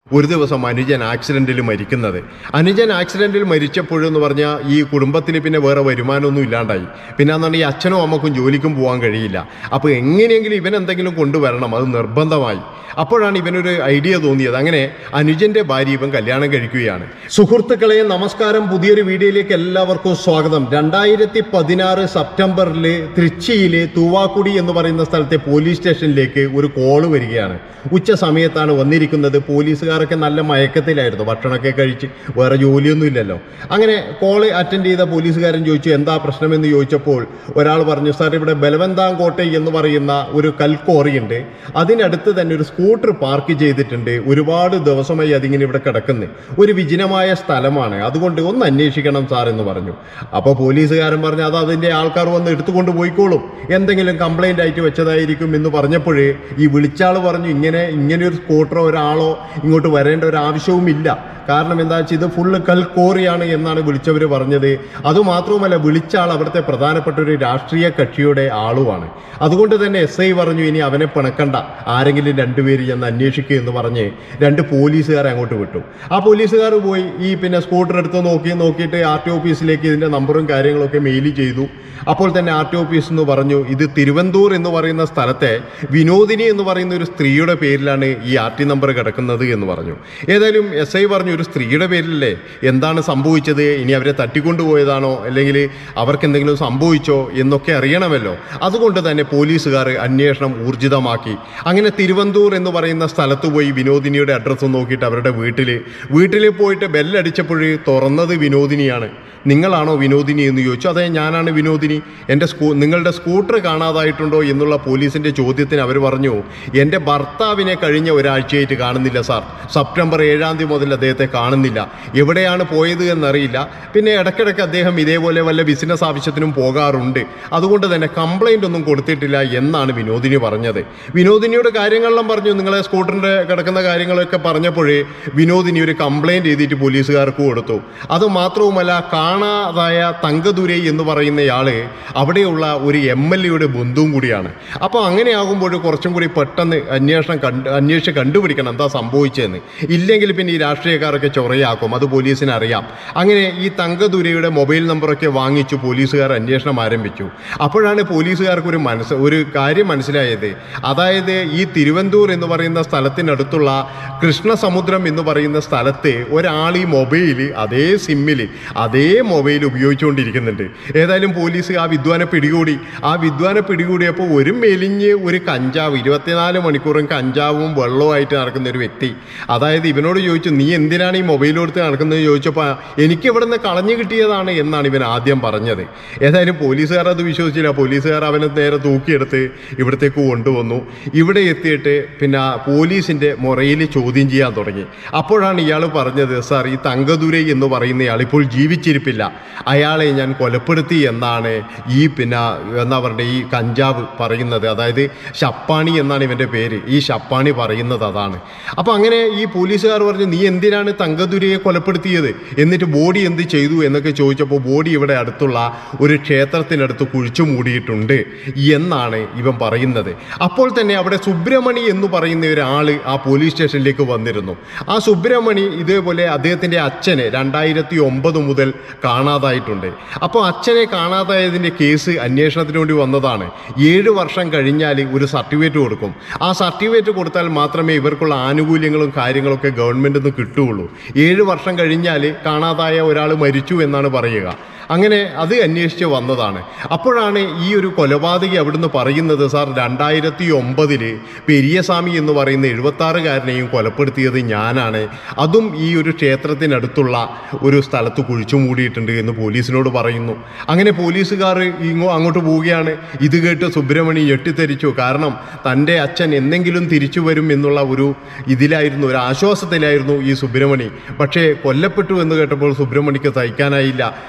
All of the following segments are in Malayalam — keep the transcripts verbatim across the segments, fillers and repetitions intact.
ഒരു ദിവസം അനുജൻ ആക്സിഡൻറ്റിൽ മരിക്കുന്നത്. അനുജൻ ആക്സിഡൻറ്റിൽ മരിച്ചപ്പോഴെന്ന് പറഞ്ഞാൽ ഈ കുടുംബത്തിന് പിന്നെ വേറെ വരുമാനമൊന്നും ഇല്ലാണ്ടായി. പിന്നെ അന്നാണ് ഈ അച്ഛനും അമ്മക്കും ജോലിക്കും പോകാൻ കഴിയില്ല. അപ്പോൾ എങ്ങനെയെങ്കിലും ഇവൻ എന്തെങ്കിലും കൊണ്ടുവരണം, അത് നിർബന്ധമായി. അപ്പോഴാണ് ഇവനൊരു ഐഡിയ തോന്നിയത്. അങ്ങനെ അനുജൻ്റെ ഭാര്യ ഇവൻ കല്യാണം കഴിക്കുകയാണ്. സുഹൃത്തുക്കളെ നമസ്കാരം, പുതിയൊരു വീഡിയോയിലേക്ക് എല്ലാവർക്കും സ്വാഗതം. രണ്ടായിരത്തി പതിനാറ് സെപ്റ്റംബറിൽ തൃച്ചിയിലെ തൂവാക്കുടി എന്ന് പറയുന്ന സ്ഥലത്തെ പോലീസ് സ്റ്റേഷനിലേക്ക് ഒരു കോള് വരികയാണ്. ഉച്ച സമയത്താണ് വന്നിരിക്കുന്നത്. പോലീസുകാരൊക്കെ നല്ല മയക്കത്തിലായിരുന്നു, ഭക്ഷണമൊക്കെ കഴിച്ച്, വേറെ ജോലിയൊന്നും ഇല്ലല്ലോ. അങ്ങനെ കോള് അറ്റൻഡ് ചെയ്ത പോലീസുകാരൻ ചോദിച്ചു എന്താ പ്രശ്നമെന്ന് ചോദിച്ചപ്പോൾ ഒരാൾ പറഞ്ഞു, സാർ ഇവിടെ ബലവന്താംകോട്ടെ എന്ന് പറയുന്ന ഒരു കൽക്കോറിയുണ്ട്, അതിനടുത്ത് തന്നെ ഒരു സ്കൂട്ടർ പാർക്ക് ചെയ്തിട്ടുണ്ട്, ഒരുപാട് ദിവസമായി അതിങ്ങനെ ഇവിടെ കിടക്കുന്നു, ഒരു വിജനമായ സ്ഥലമാണ്, അതുകൊണ്ട് ഒന്ന് അന്വേഷിക്കണം സാർ എന്ന് പറഞ്ഞു. അപ്പോൾ പോലീസുകാരൻ പറഞ്ഞു അത് അതിൻ്റെ ആൾക്കാർ വന്ന് എടുത്തുകൊണ്ട് പോയിക്കോളും, എന്തെങ്കിലും കംപ്ലൈൻ്റ് ആയിട്ട് വെച്ചതായിരിക്കും എന്ന് പറഞ്ഞപ്പോഴേ ഈ വിളിച്ചാൾ പറഞ്ഞു ഇങ്ങനെ ഇങ്ങനെ ഒരു സ്കൂട്ടറോ ഒരാളോ ഇങ്ങോട്ട് വരേണ്ട ഒരു ആവശ്യവുമില്ല, കാരണം എന്താ വെച്ചാൽ ഇത് ഫുള്ള് കൽക്കോറിയാണ് എന്നാണ് വിളിച്ചവർ പറഞ്ഞത്. അതുമാത്രവുമല്ല, വിളിച്ച ആൾ അവിടുത്തെ പ്രധാനപ്പെട്ട ഒരു രാഷ്ട്രീയ കക്ഷിയുടെ ആളുമാണ്. അതുകൊണ്ട് തന്നെ എസ് ഐ പറഞ്ഞു ഇനി അവനെ പിണക്കണ്ട, ആരെങ്കിലും രണ്ടുപേര് ചെന്ന് അന്വേഷിക്കുക എന്ന് പറഞ്ഞ് രണ്ട് പോലീസുകാരെ അങ്ങോട്ട് വിട്ടു. ആ പോലീസുകാർ പോയി ഈ പിന്നെ സ്കൂട്ടർ എടുത്ത് നോക്കി നോക്കിയിട്ട് ആർ ടി ഓഫീസിലേക്ക് ഇതിൻ്റെ നമ്പറും കാര്യങ്ങളൊക്കെ മെയിൽ ചെയ്തു. അപ്പോൾ തന്നെ ആർ ടി ഓഫീസ് എന്ന് പറഞ്ഞു ഇത് തിരുവനന്തപുരം എന്ന് പറയുന്ന സ്ഥലത്തെ വിനോദിനി എന്ന് പറയുന്ന ഒരു സ്ത്രീയുടെ പേരിലാണ് ഈ ആർ ടി നമ്പർ കിടക്കുന്നത് എന്ന് പറഞ്ഞു. ഏതായാലും എസ് ഐ പറഞ്ഞു ഒരു സ്ത്രീയുടെ പേരിലല്ലേ, എന്താണ് സംഭവിച്ചത്, ഇനി അവരെ തട്ടിക്കൊണ്ടുപോയതാണോ അല്ലെങ്കിൽ അവർക്ക് എന്തെങ്കിലും സംഭവിച്ചോ എന്നൊക്കെ അറിയണമല്ലോ. അതുകൊണ്ട് തന്നെ പോലീസുകാർ അന്വേഷണം ഊർജിതമാക്കി. അങ്ങനെ തിരുവനന്തപുരം എന്ന് പറയുന്ന സ്ഥലത്ത് പോയി വിനോദിനിയുടെ അഡ്രസ്സ് നോക്കിയിട്ട് അവരുടെ വീട്ടിൽ വീട്ടിൽ പോയിട്ട് ബെല്ലടിച്ചപ്പോൾ തുറന്നത് വിനോദിനിയാണ്. നിങ്ങളാണോ വിനോദിനി എന്ന് ചോദിച്ചു. അതെ ഞാനാണ് വിനോദിനി, എൻ്റെ സ്കൂ നിങ്ങളുടെ സ്കൂട്ടർ കാണാതായിട്ടുണ്ടോ എന്നുള്ള പോലീസിൻ്റെ ചോദ്യത്തിന് അവർ പറഞ്ഞു എൻ്റെ ഭർത്താവിനെ കഴിഞ്ഞ ഒരാഴ്ചയായിട്ട് കാണുന്നില്ല സാർ, സെപ്റ്റംബർ ഏഴാം തീയതി മുതൽ അദ്ദേഹത്തെ കാണുന്നില്ല, എവിടെയാണ് പോയത് എന്നറിയില്ല, പിന്നെ ഇടയ്ക്കിടയ്ക്ക് അദ്ദേഹം ഇതേപോലെ വല്ല ബിസിനസ് ആവശ്യത്തിനും പോകാറുണ്ട്, അതുകൊണ്ട് തന്നെ കംപ്ലൈൻ്റ് ഒന്നും കൊടുത്തിട്ടില്ല എന്നാണ് വിനോദിനി പറഞ്ഞത്. വിനോദിനിയുടെ കാര്യങ്ങളെല്ലാം പറഞ്ഞു, നിങ്ങളെ സ്കൂട്ടറിൻ്റെ കിടക്കുന്ന കാര്യങ്ങളൊക്കെ പറഞ്ഞപ്പോഴേ വിനോദിനി ഒരു കംപ്ലൈൻറ്റ് എഴുതിയിട്ട് പോലീസുകാർക്ക് കൊടുത്തു. അതുമാത്രവുമല്ല, കാണാതായ തങ്കദുരൈ എന്ന് പറയുന്നയാൾ അവിടെയുള്ള ഒരു എം എൽ എയുടെ ബന്ധുവും കൂടിയാണ്. അപ്പോൾ അങ്ങനെയാകുമ്പോൾ കുറച്ചും കൂടി പെട്ടെന്ന് അന്വേഷണം കണ്ട് അന്വേഷിച്ച് കണ്ടുപിടിക്കണം എന്താ സംഭവിച്ചതെന്ന്, ഇല്ലെങ്കിൽ പിന്നെ ഈ രാഷ്ട്രീയക്കാരൊക്കെ ചൊറയാക്കും, അത് പോലീസിന് അറിയാം. അങ്ങനെ ഈ തങ്കദുരൈയുടെ മൊബൈൽ നമ്പറൊക്കെ വാങ്ങിച്ചു പോലീസുകാർ അന്വേഷണം ആരംഭിച്ചു. അപ്പോഴാണ് പോലീസുകാർക്ക് ഒരു മനസ്സ് ഒരു കാര്യം മനസ്സിലായത്. അതായത് ഈ തിരുവനന്തപുരം എന്ന് പറയുന്ന സ്ഥലത്തിനടുത്തുള്ള കൃഷ്ണസമുദ്രം എന്ന് പറയുന്ന സ്ഥലത്ത് ഒരാൾ ഈ മൊബൈൽ അതേ സിമ്മിൽ അതേ മൊബൈൽ ഉപയോഗിച്ചുകൊണ്ടിരിക്കുന്നുണ്ട്. ഏതായാലും പോലീസ് ആ വിദ്വാനെ പിടികൂടി. ആ വിദ്വാനെ പിടികൂടിയപ്പോൾ ഒരു മെലിഞ്ഞ് ഒരു കഞ്ചാവ്, ഇരുപത്തിനാല് മണിക്കൂറും കഞ്ചാവും വെള്ളവുമായിട്ട് നടക്കുന്ന ഒരു വ്യക്തി. അതായത് ഇവനോട് ചോദിച്ചു നീ എന്തിനാണ് ഈ മൊബൈൽ കൊടുത്ത് നടക്കുന്നത് ചോദിച്ചപ്പോൾ എനിക്ക് ഇവിടെ നിന്ന് കളഞ്ഞു കിട്ടിയതാണ് എന്നാണ് ഇവൻ ആദ്യം പറഞ്ഞത്. ഏതായാലും പോലീസുകാർ അത് വിശ്വസിച്ചില്ല. പോലീസുകാർ അവനെ നേരെ തൂക്കിയെടുത്ത് ഇവിടത്തേക്ക് കൊണ്ടുവന്നു. ഇവിടെ എത്തിയിട്ട് പിന്നെ പോലീസിൻ്റെ മുറയിൽ ചോദ്യം ചെയ്യാൻ തുടങ്ങി. അപ്പോഴാണ് ഇയാൾ പറഞ്ഞത് സാർ ഈ തങ്കദുരൈ എന്ന് പറയുന്നയാൾ ഇപ്പോൾ ജീവിച്ചിരിപ്പില്ല, അയാളെ ഞാൻ കൊലപ്പെടുത്തി എന്നാണ് ഈ പിന്നെ എന്താ പറയുക ഈ കഞ്ചാവ് പറയുന്നത്. അതായത് ഷപ്പാണി എന്നാണ് ഇവൻ്റെ പേര്, ഈ ഷപ്പാണി പറയുന്നത് അതാണ്. അപ്പോൾ അങ്ങനെ ഈ പോലീസുകാർ പറഞ്ഞു നീ എന്തിനാണ് തങ്കദുരൈയെ കൊലപ്പെടുത്തിയത്, എന്നിട്ട് ബോഡി എന്ത് ചെയ്തു എന്നൊക്കെ ചോദിച്ചപ്പോൾ ബോഡി ഇവിടെ അടുത്തുള്ള ഒരു ക്ഷേത്രത്തിനടുത്ത് കുഴിച്ചു മൂടിയിട്ടുണ്ട് എന്നാണ് ഇവൻ പറയുന്നത്. അപ്പോൾ തന്നെ അവിടെ സുബ്രഹ്മണി എന്ന് പറയുന്ന ഒരാൾ ആ പോലീസ് സ്റ്റേഷനിലേക്ക് വന്നിരുന്നു. ആ സുബ്രഹ്മണി ഇതേപോലെ അദ്ദേഹത്തിൻ്റെ അച്ഛനെ രണ്ടായിരത്തി ഒമ്പത് മുതൽ കാണാതായിട്ടുണ്ട്. അപ്പോൾ അച്ഛനെ കാണാതായതിൻ്റെ കേസ് അന്വേഷണത്തിന് വേണ്ടി വന്നതാണ്. ഏഴ് വർഷം കഴിഞ്ഞാൽ ഒരു സർട്ടിഫിക്കറ്റ് കൊടുക്കും. ആ സർട്ടിഫിക്കറ്റ് കൊടുത്താൽ മാത്രമേ ഇവർക്കുള്ള ആനുകൂല്യങ്ങളും കാര്യങ്ങളൊക്കെ ഗവൺമെൻറ്റിൽ നിന്ന് കിട്ടുകയുള്ളൂ. ഏഴ് വർഷം കഴിഞ്ഞാൽ കാണാതായ ഒരാൾ മരിച്ചു എന്നാണ് പറയുക. അങ്ങനെ അത് അന്വേഷിച്ച് വന്നതാണ്. അപ്പോഴാണ് ഈ ഒരു കൊലപാതകി അവിടുന്ന് പറയുന്നത് സാർ രണ്ടായിരത്തി ഒമ്പതിൽ പെരിയസ്വാമി എന്ന് പറയുന്ന എഴുപത്താറുകാരനെയും കൊലപ്പെടുത്തിയത് ഞാനാണ്, അതും ഈ ഒരു ക്ഷേത്രത്തിനടുത്തുള്ള ഒരു സ്ഥലത്ത് കുഴിച്ചു മൂടിയിട്ടുണ്ട് എന്ന് പോലീസിനോട് പറയുന്നു. അങ്ങനെ പോലീസുകാർ ഇങ്ങോ അങ്ങോട്ട് പോവുകയാണ്. ഇത് കേട്ട് സുബ്രഹ്മണി ഞെട്ടിത്തെരിച്ചു. കാരണം തൻ്റെ അച്ഛൻ എന്തെങ്കിലും തിരിച്ചു വരും എന്നുള്ള ഒരു ഇതിലായിരുന്നു, ഒരു ആശ്വാസത്തിലായിരുന്നു ഈ സുബ്രഹ്മണി. പക്ഷേ കൊല്ലപ്പെട്ടു എന്ന് കേട്ടപ്പോൾ സുബ്രഹ്മണിക്ക് സഹിക്കാനായില്ല. അങ്ങനെ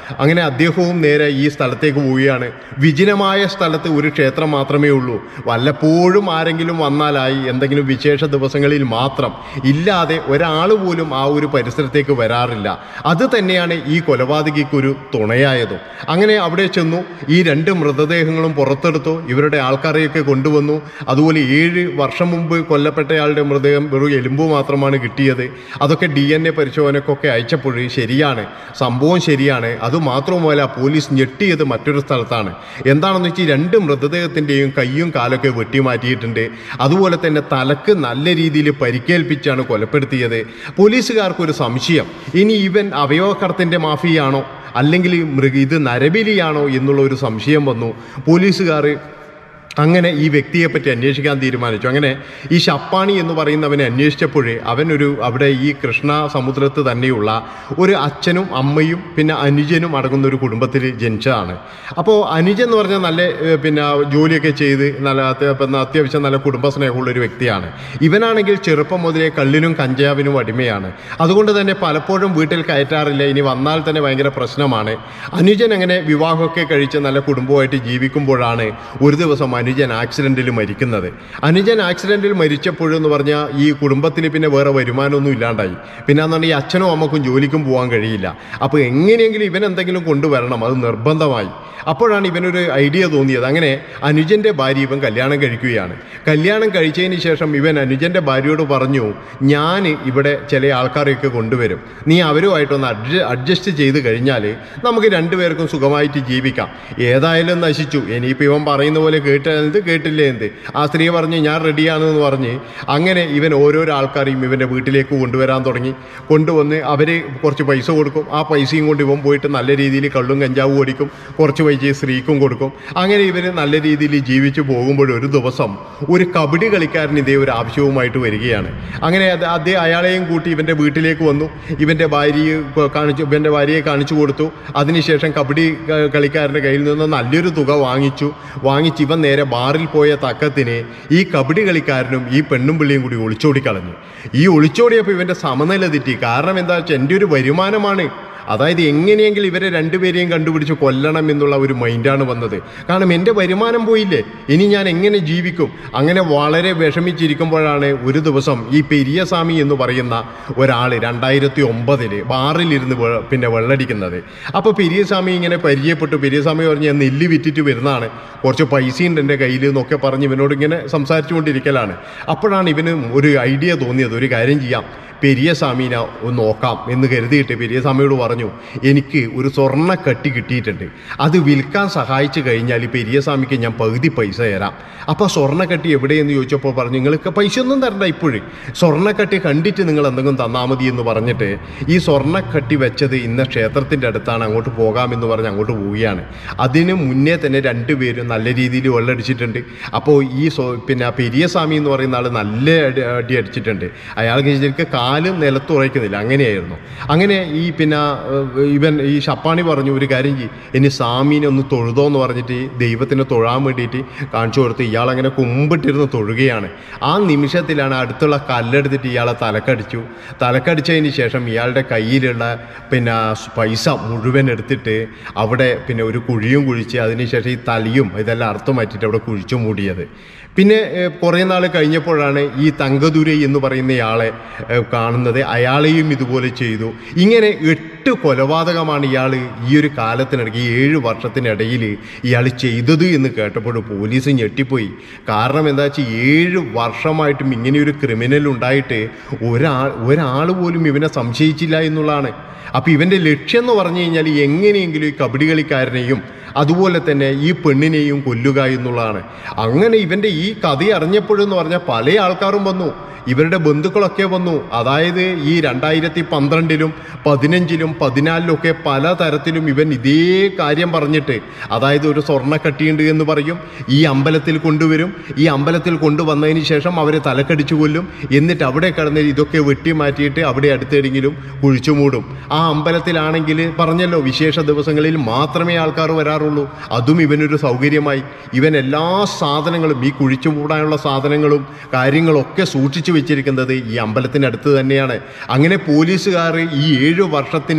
അദ്ദേഹവും നേരെ ഈ സ്ഥലത്തേക്ക് പോവുകയാണ്. വിജനമായ സ്ഥലത്ത് ഒരു ക്ഷേത്രം മാത്രമേ ഉള്ളൂ. വല്ലപ്പോഴും ആരെങ്കിലും വന്നാലായി, എന്തെങ്കിലും വിശേഷ ദിവസങ്ങളിൽ മാത്രം, ഇല്ലാതെ ഒരാൾ പോലും ആ ഒരു പരിസരത്തേക്ക് വരാറില്ല. അത് തന്നെയാണ് ഈ കൊലപാതകിക്കൊരു തുണയായതും. അങ്ങനെ അവിടെ ചെന്നു, ഈ രണ്ട് മൃതദേഹങ്ങളും പുറത്തെടുത്തു, ഇവരുടെ ആൾക്കാരെയൊക്കെ കൊണ്ടുവന്നു. അതുപോലെ ഏഴ് വർഷം മുമ്പ് കൊല്ലപ്പെട്ടയാളുടെ മൃതദേഹം വെറും എലുമ്പ് മാത്രമാണ് കിട്ടിയത്. അതൊക്കെ ഡി എൻ എ പരിശോധനക്കൊക്കെ അയച്ചപ്പോൾ ശരിയാണ്, സംഭവം ശരിയാണ്. അതുമാത്രവുമല്ല, പോലീസ് ഞെട്ടിയത് മറ്റൊരു സ്ഥലത്താണ്. എന്താണെന്ന് വെച്ചാൽ രണ്ട് മൃതദേഹത്തിൻ്റെയും കയ്യും കാലൊക്കെ വെട്ടിമാറ്റിയിട്ടുണ്ട്. അതുപോലെ തന്നെ തലക്ക് നല്ല രീതിയിൽ പരിക്കേൽപ്പിച്ചാണ് കൊലപ്പെടുത്തിയത്. പോലീസുകാർക്കൊരു സംശയം, ഇനി ഇവൻ അവയവക്കടത്തിൻ്റെ മാഫിയാണോ അല്ലെങ്കിൽ മൃഗ ഇത് നരബലിയാണോ എന്നുള്ള ഒരു സംശയം വന്നു. പോലീസുകാർ അങ്ങനെ ഈ വ്യക്തിയെപ്പറ്റി അന്വേഷിക്കാൻ തീരുമാനിച്ചു. അങ്ങനെ ഈ ഷപ്പാണി എന്ന് പറയുന്നവനെ അന്വേഷിച്ചപ്പോഴേ അവനൊരു അവിടെ ഈ കൃഷ്ണ സമുദ്രത്ത് തന്നെയുള്ള ഒരു അച്ഛനും അമ്മയും പിന്നെ അനുജനും അടങ്ങുന്ന ഒരു കുടുംബത്തിൽ ജനിച്ചതാണ്. അപ്പോൾ അനുജൻ എന്ന് പറഞ്ഞാൽ നല്ല പിന്നെ ജോലിയൊക്കെ ചെയ്ത് നല്ല പിന്നെ അത്യാവശ്യം നല്ല കുടുംബ സ്നേഹമുള്ളൊരു വ്യക്തിയാണ്. ഇവനാണെങ്കിൽ ചെറുപ്പം മുതലേ കള്ളിനും കഞ്ചാവിനും അടിമയാണ്. അതുകൊണ്ട് തന്നെ പലപ്പോഴും വീട്ടിൽ കയറ്റാറില്ല. ഇനി വന്നാൽ തന്നെ ഭയങ്കര പ്രശ്നമാണ്. അനുജൻ അങ്ങനെ വിവാഹമൊക്കെ കഴിച്ച് നല്ല കുടുംബമായിട്ട് ജീവിക്കുമ്പോഴാണ് ഒരു ദിവസം അനുജൻ ആക്സിഡൻറ്റിൽ മരിക്കുന്നത്. അനുജൻ ആക്സിഡൻറ്റിൽ മരിച്ചപ്പോഴെന്ന് പറഞ്ഞാൽ ഈ കുടുംബത്തിന് പിന്നെ വേറെ വരുമാനമൊന്നും ഇല്ലാണ്ടായി. പിന്നെ അന്നാണ് ഈ അച്ഛനും അമ്മക്കും ജോലിക്കും പോകാൻ കഴിയില്ല. അപ്പോൾ എങ്ങനെയെങ്കിലും ഇവൻ എന്തെങ്കിലും കൊണ്ടുവരണം, അത് നിർബന്ധമായി. അപ്പോഴാണ് ഇവനൊരു ഐഡിയ തോന്നിയത്. അങ്ങനെ അനുജൻ്റെ ഭാര്യ ഇവൻ കല്യാണം കഴിക്കുകയാണ്. കല്യാണം കഴിച്ചതിന് ശേഷം ഇവൻ അനുജൻ്റെ ഭാര്യയോട് പറഞ്ഞു, ഞാൻ ഇവിടെ ചില ആൾക്കാരെയൊക്കെ കൊണ്ടുവരും, നീ അവരുമായിട്ടൊന്ന് അഡ്ജ അഡ്ജസ്റ്റ് ചെയ്ത് കഴിഞ്ഞാൽ നമുക്ക് രണ്ടുപേർക്കും സുഖമായിട്ട് ജീവിക്കാം. ഏതായാലും നശിച്ചു. ഇനിയിപ്പോൾ ഇവൻ പറയുന്ന പോലെ കേട്ട് എന്ത് കേട്ടില്ലേ എന്ത്. ആ സ്ത്രീ പറഞ്ഞ് ഞാൻ റെഡിയാണെന്ന് പറഞ്ഞ് അങ്ങനെ ഇവൻ ഓരോരോ ആൾക്കാരെയും ഇവൻ്റെ വീട്ടിലേക്ക് കൊണ്ടുവരാൻ തുടങ്ങി. കൊണ്ടുവന്ന് അവർ കുറച്ച് പൈസ കൊടുക്കും. ആ പൈസയും കൊണ്ട് ഇവൻ പോയിട്ട് നല്ല രീതിയിൽ കള്ളും കഞ്ചാവും ഓടിക്കും, കുറച്ച് പൈസ സ്ത്രീക്കും കൊടുക്കും. അങ്ങനെ ഇവർ നല്ല രീതിയിൽ ജീവിച്ചു പോകുമ്പോൾ ഒരു ദിവസം ഒരു കബഡി കളിക്കാരൻ ഇതേ ഒരു ആവശ്യവുമായിട്ട് വരികയാണ്. അങ്ങനെ അത് അദ്ദേഹം അയാളെയും കൂട്ടി ഇവൻ്റെ വീട്ടിലേക്ക് വന്നു. ഇവൻ്റെ ഭാര്യയെ കാണിച്ചു ഇവൻ്റെ ഭാര്യയെ കാണിച്ചു കൊടുത്തു. അതിനുശേഷം കബഡി കളിക്കാരൻ്റെ കയ്യിൽ നിന്ന് നല്ലൊരു തുക വാങ്ങിച്ചു. വാങ്ങിച്ച് ഇവൻ നേരെ ബാറിൽ പോയ തക്കത്തിന് ഈ കബഡി കളിക്കാരനും ഈ പെണ്ണും പിള്ളിയും കൂടി ഒളിച്ചോടിക്കളഞ്ഞു. ഈ ഒളിച്ചോടിയപ്പോൾ ഇവൻ്റെ സമനില തെറ്റി. കാരണം എന്താ വെച്ചാൽ എൻ്റെ ഒരു വരുമാനമാണ്, അതായത് എങ്ങനെയെങ്കിലും ഇവരെ രണ്ടുപേരെയും കണ്ടുപിടിച്ച് കൊല്ലണം എന്നുള്ള ഒരു മൈൻഡാണ് വന്നത്. കാരണം എൻ്റെ വരുമാനം പോയില്ലേ, ഇനി ഞാൻ എങ്ങനെ ജീവിക്കും? അങ്ങനെ വളരെ വിഷമിച്ചിരിക്കുമ്പോഴാണ് ഒരു ദിവസം ഈ പെരിയസ്വാമി എന്ന് പറയുന്ന ഒരാൾ രണ്ടായിരത്തി ഒമ്പതില് ബാറിലിരുന്ന് പിന്നെ വെള്ളടിക്കുന്നത്. അപ്പോൾ പെരിയസ്വാമി ഇങ്ങനെ പരിചയപ്പെട്ടു. പെരിയസ്വാമി പറഞ്ഞ് ഞാൻ നെല്ല് വിറ്റിട്ട് വരുന്നതാണ്, കുറച്ച് പൈസയുണ്ട് എൻ്റെ കയ്യിൽ എന്നൊക്കെ പറഞ്ഞ് ഇവനോട് ഇങ്ങനെ സംസാരിച്ചു കൊണ്ടിരിക്കലാണ്. അപ്പോഴാണ് ഇവന് ഒരു ഐഡിയ തോന്നിയത്, ഒരു കാര്യം ചെയ്യാം, പെരിയസ്വാമീനെ ഒന്ന് നോക്കാം എന്ന് കരുതിയിട്ട് പെരിയസ്വാമിയോട് പറഞ്ഞു, എനിക്ക് ഒരു സ്വർണ്ണക്കട്ടി കിട്ടിയിട്ടുണ്ട്, അത് വിൽക്കാൻ സഹായിച്ചു കഴിഞ്ഞാൽ ഈ പെരിയസ്വാമിക്ക് ഞാൻ പകുതി പൈസ തരാം. അപ്പോൾ സ്വർണ്ണക്കട്ടി എവിടെയെന്ന് ചോദിച്ചപ്പോൾ പറഞ്ഞു, നിങ്ങൾക്ക് പൈസ ഒന്നും തരണ്ട, ഇപ്പോഴും സ്വർണ്ണക്കട്ടി കണ്ടിട്ട് നിങ്ങൾ എന്തെങ്കിലും തന്നാൽ മതി എന്ന് പറഞ്ഞിട്ട് ഈ സ്വർണ്ണക്കട്ടി വെച്ചത് ഇന്ന ക്ഷേത്രത്തിൻ്റെ അടുത്താണ്, അങ്ങോട്ട് പോകാമെന്ന് പറഞ്ഞ് അങ്ങോട്ട് പോവുകയാണ്. അതിന് മുന്നേ തന്നെ രണ്ടുപേരും നല്ല രീതിയിൽ വെള്ളടിച്ചിട്ടുണ്ട്. അപ്പോൾ ഈ പിന്നെ പെരിയസ്വാമി എന്ന് പറയുന്ന ആൾ നല്ല അടി അടി അടിച്ചിട്ടുണ്ട്. അയാൾക്ക് ശരിക്കും കാലും നിലത്തുറയ്ക്കുന്നില്ല, അങ്ങനെയായിരുന്നു. അങ്ങനെ ഈ പിന്നെ ഇവൻ ഈ ഷപ്പാണി പറഞ്ഞു, ഒരു കാര്യം ചെയ്യും, ഇനി സ്വാമീനെ ഒന്ന് തൊഴുതോ എന്ന് പറഞ്ഞിട്ട് ദൈവത്തിനെ തൊഴാൻ വേണ്ടിയിട്ട് കാണിച്ചു കൊടുത്ത് ഇയാളങ്ങനെ കുമ്പിട്ടിരുന്ന് തൊഴുകയാണ്. ആ നിമിഷത്തിലാണ് അടുത്തുള്ള കല്ലെടുത്തിട്ട് ഇയാളെ തലക്കടിച്ചു. തലക്കടിച്ചതിന് ശേഷം ഇയാളുടെ കയ്യിലുള്ള പിന്നെ പൈസ മുഴുവൻ എടുത്തിട്ട് അവിടെ പിന്നെ ഒരു കുഴിയും കുഴിച്ച് അതിനുശേഷം ഈ തലയും ഇതെല്ലാം അർത്ഥം മാറ്റിയിട്ട് അവിടെ കുഴിച്ചു മൂടിയത്. പിന്നെ കുറേ നാൾ കഴിഞ്ഞപ്പോഴാണ് ഈ തങ്കദുരൈ എന്ന് പറയുന്നയാളെ കാണുന്നത്. അയാളെയും ഇതുപോലെ ചെയ്തു. ഇങ്ങനെ എട്ട് കൊലപാതകമാണ് ഇയാൾ ഈ ഒരു കാലത്തിനിടയ്ക്ക്, ഈ ഏഴ് വർഷത്തിനിടയിൽ ഇയാൾ ചെയ്തത് എന്ന് കേട്ടപ്പോൾ പോലീസ് ഞെട്ടിപ്പോയി. കാരണം എന്താ വെച്ചാൽ ഏഴ് വർഷമായിട്ടും ഇങ്ങനെയൊരു ക്രിമിനൽ ഉണ്ടായിട്ട് ഒരാൾ ഒരാൾ പോലും ഇവനെ സംശയിച്ചില്ല എന്നുള്ളതാണ്. അപ്പോൾ ഇവൻ്റെ ലക്ഷ്യം എന്ന് പറഞ്ഞു കഴിഞ്ഞാൽ എങ്ങനെയെങ്കിലും ഈ കബഡി കളിക്കാരനെയും അതുപോലെ തന്നെ ഈ പെണ്ണിനെയും കൊല്ലുക എന്നുള്ളതാണ്. അങ്ങനെ ഇവൻ്റെ ഈ കഥ അറിഞ്ഞപ്പോഴെന്ന് പറഞ്ഞാൽ പല ആൾക്കാരും വന്നു, ഇവരുടെ ബന്ധുക്കളൊക്കെ വന്നു. അതായത് ഈ രണ്ടായിരത്തി പന്ത്രണ്ടിലും പതിനഞ്ചിലും പതിനാലിലൊക്കെ പല തരത്തിലും ഇവൻ ഇതേ കാര്യം പറഞ്ഞിട്ട്, അതായത് ഒരു സ്വർണ്ണക്കട്ടിയുണ്ട് എന്ന് പറയും, ഈ അമ്പലത്തിൽ കൊണ്ടുവരും, ഈ അമ്പലത്തിൽ കൊണ്ടുവന്നതിന് ശേഷം അവരെ തലക്കടിച്ചു കൊല്ലും, എന്നിട്ട് അവിടെ കിടന്ന് ഇതൊക്കെ വെട്ടി മാറ്റിയിട്ട് അവിടെ അടുത്തെങ്കിലും കുഴിച്ചു മൂടും. ആ അമ്പലത്തിലാണെങ്കിൽ പറഞ്ഞല്ലോ വിശേഷ ദിവസങ്ങളിൽ മാത്രമേ ആൾക്കാർ വരാറുള്ളൂ. അതും ഇവനൊരു സൗകര്യമായി. ഇവൻ എല്ലാ സാധനങ്ങളും ഈ കുഴിച്ചു മൂടാനുള്ള സാധനങ്ങളും കാര്യങ്ങളൊക്കെ സൂക്ഷിച്ചു വെച്ചിരിക്കുന്നത് ഈ അമ്പലത്തിനടുത്ത് തന്നെയാണ്. അങ്ങനെ പോലീസുകാർ ഈ ഏഴു വർഷത്തിന്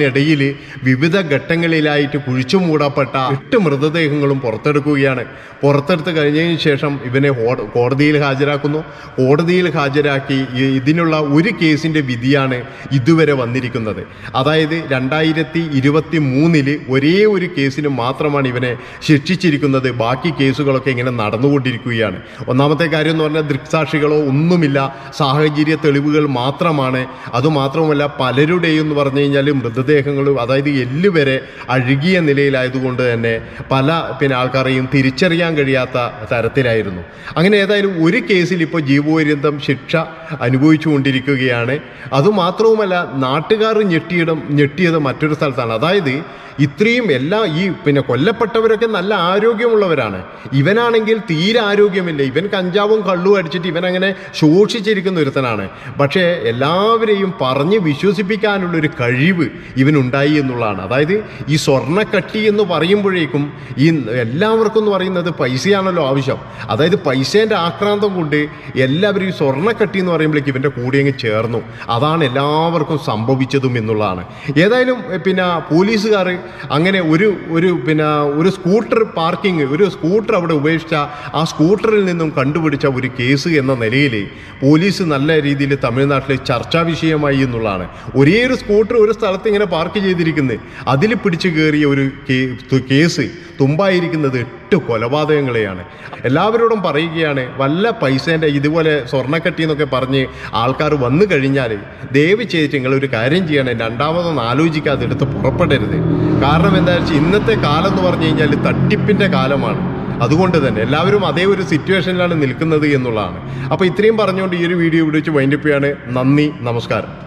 ഇടയിൽ വിവിധ ഘട്ടങ്ങളിലായിട്ട് കുഴിച്ചു മൂടപ്പെട്ട എട്ട് മൃതദേഹങ്ങളും പുറത്തെടുക്കുകയാണ്. പുറത്തെടുത്ത് കഴിഞ്ഞതിന് ശേഷം ഇവനെ കോടതിയിൽ ഹാജരാക്കുന്നു. കോടതിയിൽ ഹാജരാക്കി ഇതിനുള്ള ഒരു കേസിൻ്റെ വിധിയാണ് ഇതുവരെ വന്നിരിക്കുന്നത്. അതായത് രണ്ടായിരത്തി ഇരുപത്തി മൂന്നില് ഒരേ ഒരു കേസിന് മാത്രമാണ് ഇവനെ ശിക്ഷിച്ചിരിക്കുന്നത്. ബാക്കി കേസുകളൊക്കെ ഇങ്ങനെ നടന്നുകൊണ്ടിരിക്കുകയാണ്. ഒന്നാമത്തെ കാര്യം എന്ന് പറഞ്ഞാൽ ദൃക്സാക്ഷികളോ ഒന്നുമില്ല, സാഹചര്യ തെളിവുകൾ മാത്രമാണ്. അതുമാത്രമല്ല പലരുടെയും എന്ന് പറഞ്ഞു കഴിഞ്ഞാൽ മൃതദേഹങ്ങൾ അതായത് എല്ല് വരെ അഴുകിയ നിലയിലായതുകൊണ്ട് തന്നെ പല പിന്നെ ആൾക്കാരെയും തിരിച്ചറിയാൻ കഴിയാത്ത തരത്തിലായിരുന്നു. അങ്ങനെ ഏതായാലും ഒരു കേസിൽ ഇപ്പോൾ ജീവപര്യന്തം ശിക്ഷ അനുഭവിച്ചു കൊണ്ടിരിക്കുകയാണ്. അതുമാത്രവുമല്ല നാട്ടുകാർ ഞെട്ടിയിടം ഞെട്ടിയത് മറ്റൊരു സ്ഥലത്താണ്. അതായത് ഇത്രയും എല്ലാ ഈ പിന്നെ കൊല്ലപ്പെട്ടവരൊക്കെ നല്ല ആരോഗ്യമുള്ളവരാണ്. ഇവനാണെങ്കിൽ തീരെ ആരോഗ്യമില്ല. ഇവൻ കഞ്ചാവും കള്ളും അടിച്ചിട്ട് ഇവനങ്ങനെ ശോഷിച്ചിരിക്കുന്ന ഒരുത്തനാണ്. പക്ഷേ എല്ലാവരെയും പറഞ്ഞ് വിശ്വസിപ്പിക്കാനുള്ളൊരു കഴിവ് ഇവനുണ്ടായി എന്നുള്ളതാണ്. അതായത് ഈ സ്വർണ്ണക്കട്ടി എന്ന് പറയുമ്പോഴേക്കും ഈ എല്ലാവർക്കും എന്ന് പറയുന്നത് പൈസയാണല്ലോ ആവശ്യം. അതായത് പൈസേൻ്റെ ആക്രാന്തം കൊണ്ട് എല്ലാവരും ഈ സ്വർണ്ണക്കട്ടി എന്ന് പറയുമ്പോഴേക്കും ഇവൻ്റെ കൂടെ അങ്ങ് ചേർന്നു. അതാണ് എല്ലാവർക്കും സംഭവിച്ചതും എന്നുള്ളതാണ്. ഏതായാലും പിന്നെ പോലീസുകാർ അങ്ങനെ ഒരു ഒരു പിന്നെ ഒരു സ്കൂട്ടർ പാർക്കിംഗ് ഒരു സ്കൂട്ടർ അവിടെ ഉപേക്ഷിച്ച ആ സ്കൂട്ടറിൽ നിന്നും കണ്ടുപിടിച്ച ഒരു കേസ് എന്ന നിലയിൽ പോലീസ് നല്ല രീതിയിൽ തമിഴ്നാട്ടിൽ ചർച്ചാ വിഷയമായി എന്നുള്ളതാണ്. ഒരേ ഒരു സ്കൂട്ടർ ഒരു സ്ഥലത്ത് ഇങ്ങനെ പാർക്ക് ചെയ്തിരിക്കുന്നത്, അതിൽ പിടിച്ചു കയറിയ ഒരു കേസ് തുമ്പായിരിക്കുന്നത് എട്ട് കൊലപാതകങ്ങളെയാണ്. എല്ലാവരോടും പറയുകയാണ്, വല്ല പൈസേൻ്റെ ഇതുപോലെ സ്വർണ്ണക്കട്ടി എന്നൊക്കെ പറഞ്ഞ് ആൾക്കാർ വന്നു കഴിഞ്ഞാൽ ദയവ് ചെയ്തിട്ട് നിങ്ങളൊരു കാര്യം ചെയ്യണം, രണ്ടാമതൊന്നും ആലോചിക്കാതെ എടുത്ത് പുറപ്പെടരുത്. കാരണം എന്താ വെച്ചാൽ ഇന്നത്തെ കാലം എന്ന് പറഞ്ഞു കഴിഞ്ഞാൽ തട്ടിപ്പിൻ്റെ കാലമാണ്. അതുകൊണ്ട് തന്നെ എല്ലാവരും അതേ ഒരു സിറ്റുവേഷനിലാണ് നിൽക്കുന്നത് എന്നുള്ളതാണ്. അപ്പോൾ ഇത്രയും പറഞ്ഞുകൊണ്ട് ഈ ഒരു വീഡിയോ ഇവിടെ വെച്ച് വൈൻഡപ്പ് ചെയ്യാണ്. നന്ദി, നമസ്കാരം.